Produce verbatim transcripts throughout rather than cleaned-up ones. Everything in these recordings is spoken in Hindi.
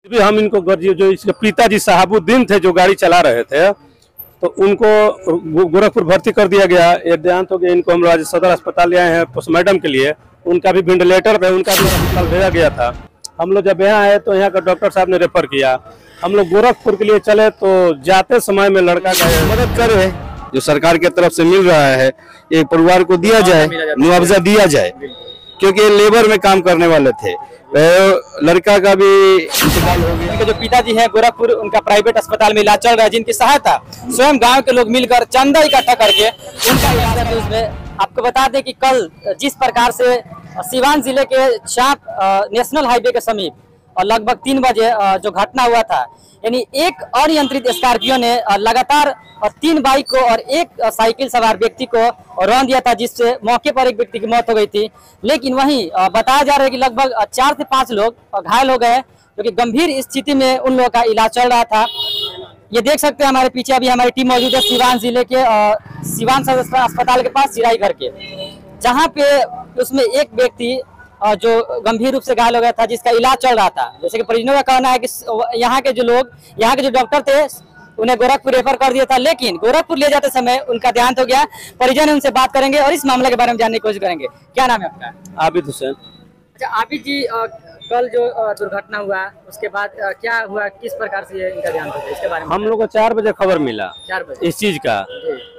भी हम इनको जो इसके पिताजी शहाबुद्दीन थे जो गाड़ी चला रहे थे, तो उनको गोरखपुर भर्ती कर दिया गया। ये देहांत हो गया। इनको हम लोग सदर अस्पताल ले आए हैं पोस्टमार्टम के लिए। उनका भी वेंटिलेटर पे उनका भी अस्पताल भेजा गया था। हम लोग जब यहाँ आए तो यहाँ का डॉक्टर साहब ने रेफर किया। हम लोग गोरखपुर के लिए चले तो जाते समय में लड़का का मदद करे जो सरकार की तरफ से मिल रहा है, ये परिवार को दिया जाए, मुआवजा दिया जाए, क्योंकि लेबर में काम करने वाले थे। लड़का का भी इंतकाल हो गया। उनके जो पिताजी हैं गोरखपुर, उनका प्राइवेट अस्पताल में इलाज चल रहा है, जिनकी सहायता स्वयं गांव के लोग मिलकर चंदा इकट्ठा करके उनका इलाज है। उसमें आपको बता दें कि कल जिस प्रकार से सिवान जिले के चाप नेशनल हाईवे के समीप और लगभग तीन बजे जो घटना हुआ था, यानी एक अनियंत्रित स्कॉर्पियो ने लगातार तीन बाइक को और एक साइकिल सवार व्यक्ति को रौंद दिया था, जिससे मौके पर एक व्यक्ति की मौत हो गई थी। लेकिन वहीं बताया जा रहा है कि लगभग चार से पांच लोग घायल हो गए, क्योंकि गंभीर स्थिति में उन लोगों का इलाज चल रहा था। ये देख सकते हैं हमारे पीछे अभी हमारी टीम मौजूद है सिवान जिले के सिवान सदर अस्पताल के पास सिराई घर के, जहाँ पे उसमें एक व्यक्ति जो गंभीर रूप से घायल हो गया था, जिसका इलाज चल रहा था। जैसे कि परिजनों का कहना है कि यहाँ के जो लोग, यहाँ के जो डॉक्टर थे, उन्हें गोरखपुर रेफर कर दिया था, लेकिन गोरखपुर ले जाते समय उनका देहांत हो गया। परिजन उनसे बात करेंगे और इस मामले के बारे में जानने की कोशिश करेंगे। क्या नाम है आपका? आबिद हुसैन। अच्छा आबिद जी, आ, कल जो दुर्घटना हुआ उसके बाद आ, क्या हुआ, किस प्रकार से ये इनका देहांत हो गया, इसके बारे में? हम लोग को चार बजे खबर मिला चार बजे इस चीज का।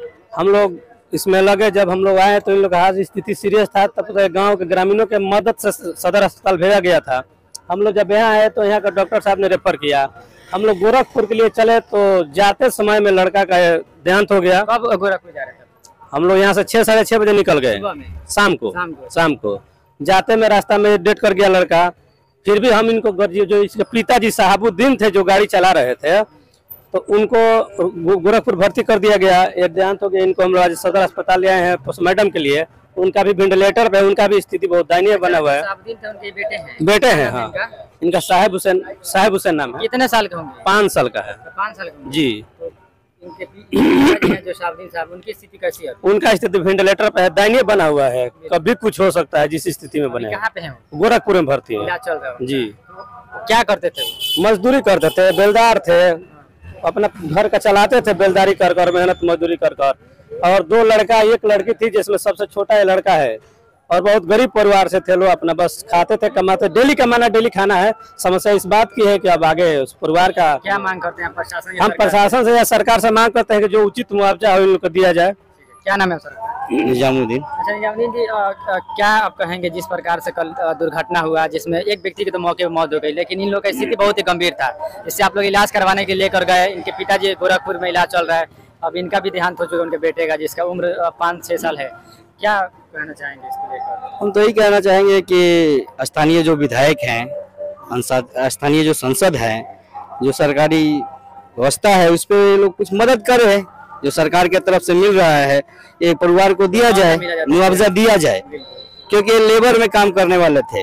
हम लोग इसमें लगे, जब हम लोग आए तो इन लोग का स्थिति सीरियस था। तब तो गांव के ग्रामीणों के मदद से सदर अस्पताल भेजा गया था। हम लोग जब यहाँ आए तो यहाँ का डॉक्टर साहब ने रेफर किया। हम लोग गोरखपुर के लिए चले तो जाते समय में लड़का का देहांत हो गया। कब गोरखपुर जा रहे थे? हम लोग यहाँ से छह साढ़े छह बजे निकल गए शाम को शाम को जाते में रास्ता में डेथ कर गया लड़का। फिर भी हम इनको जो इसके पिताजी शहाबुद्दीन थे जो गाड़ी चला रहे थे, तो उनको गोरखपुर भर्ती कर दिया गया। ये देहांत हो गया। इनको हम लोग सदर अस्पताल ले आए हैं पोस्टमार्टम के लिए। उनका भी वेंटिलेटर पे उनका भी स्थिति बहुत दयनीय बना हुआ है। उनके बेटे हैं बेटे हैं हाँ। इनका साहेब हुसैन साहेब हुसैन नाम है। कितने साल के होंगे? पाँच साल का है। पाँच साल का जी। तो इनके पिताजी हैं जो शाहबुद्दीन साहब, उनकी स्थिति कैसी है? उनका स्थिति वेंटिलेटर पे है, दयनीय बना हुआ है। कभी कुछ हो सकता है जिस स्थिति में बने। कहाँ पे है? गोरखपुर में भर्ती है। इलाज चल रहा है जी। क्या करते थे? मजदूरी करते थे, बेलदार थे, अपना घर का चलाते थे, बेलदारी कर कर, मेहनत मजदूरी कर कर। और दो लड़का एक लड़की थी, जिसमें सबसे छोटा ये लड़का है। और बहुत गरीब परिवार से थे लोग, अपना बस खाते थे, कमाते, डेली कमाना डेली खाना है। समस्या इस बात की है कि अब आगे उस परिवार का क्या मांग करते हैं प्रशासन? हम प्रशासन से या सरकार से मांग करते हैं कि जो उचित मुआवजा है उनको दिया जाए। क्या नाम है सर? निजामुद्दीन। अच्छा निजामुद्दीन जी, आ, आ, क्या आप कहेंगे जिस प्रकार से कल दुर्घटना हुआ, जिसमें एक व्यक्ति की तो मौके पर मौत हो गई, लेकिन इन लोगों की स्थिति बहुत ही गंभीर था, जिससे आप लोग इलाज करवाने के लिए लेकर गए। इनके पिताजी गोरखपुर में इलाज चल रहा है, अब इनका भी देहांत हो चुका है, उनके बेटे का, जिसका उम्र पाँच छः साल है। क्या कहना चाहेंगे इसको लेकर? हम तो यही कहना चाहेंगे कि स्थानीय जो विधायक हैं, स्थानीय जो संसद है, जो सरकारी व्यवस्था है, उस पर लोग कुछ मदद करे जो सरकार की तरफ से मिल रहा है, ये परिवार को दिया जाए, मुआवजा दिया जाए, क्योंकि लेबर में काम करने वाले थे।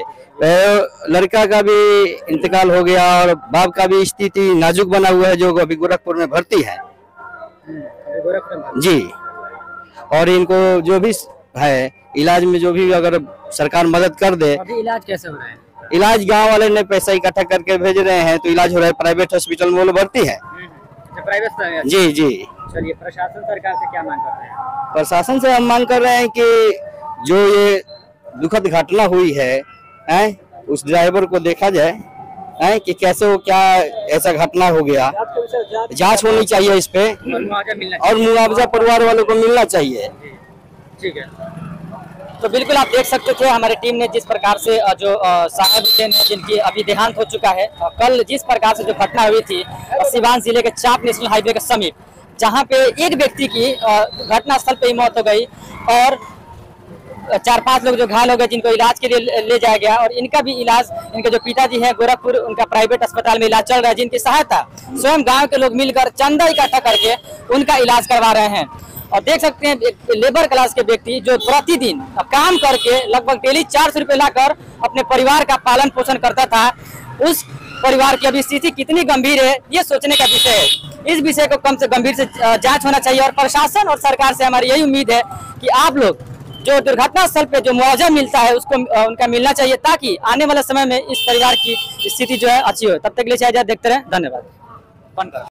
लड़का का भी इंतकाल हो गया और बाप का भी स्थिति नाजुक बना हुआ है, जो अभी गोरखपुर में भर्ती है जी। और इनको जो भी है इलाज में, जो भी अगर सरकार मदद कर दे। अभी इलाज कैसे हो रहा है? इलाज गांव वाले ने पैसा इकट्ठा करके भेज रहे हैं, तो इलाज हो रहा है। प्राइवेट हॉस्पिटल में वो लोग भर्ती है प्राइवेट। जी जी। चलिए, प्रशासन सरकार से क्या मांग करते हैं? प्रशासन से हम मांग कर रहे हैं कि जो ये दुखद घटना हुई है, है उस ड्राइवर को देखा जाए, है कि कैसे वो, क्या ऐसा घटना हो गया, जांच होनी चाहिए इस पे, और मुआवजा परिवार वालों को मिलना चाहिए। ठीक है, तो बिल्कुल आप देख सकते थे हमारी टीम ने जिस प्रकार से जो साहब हुसैन है, जिनकी अभी देहांत हो चुका है, कल जिस प्रकार से जो घटना हुई थी सिवान जिले के चाप नेशनल हाईवे के समीप, जहां पे एक व्यक्ति की घटना स्थल पे ही मौत हो गई और चार पांच लोग जो घायल हो गए, जिनको इलाज के लिए ले जाया गया। और इनका भी इलाज, इनके जो पिताजी हैं गोरखपुर, उनका प्राइवेट अस्पताल में इलाज चल रहा है, जिनकी सहायता स्वयं गांव के लोग मिलकर चंदा इकट्ठा करके उनका इलाज करवा रहे हैं। और देख सकते हैं एक लेबर क्लास के व्यक्ति जो प्रतिदिन काम करके लगभग डेली चार सौ रुपये लाकर अपने परिवार का पालन पोषण करता था, उस परिवार की अभी स्थिति कितनी गंभीर है, ये सोचने का विषय है। इस विषय को कम से गंभीर से जांच होना चाहिए और प्रशासन और सरकार से हमारी यही उम्मीद है कि आप लोग जो दुर्घटना स्थल पे जो मुआवजा मिलता है उसको उनका मिलना चाहिए, ताकि आने वाले समय में इस परिवार की स्थिति जो है अच्छी हो। तब तक के लिए चाहे देखते रहे, धन्यवाद।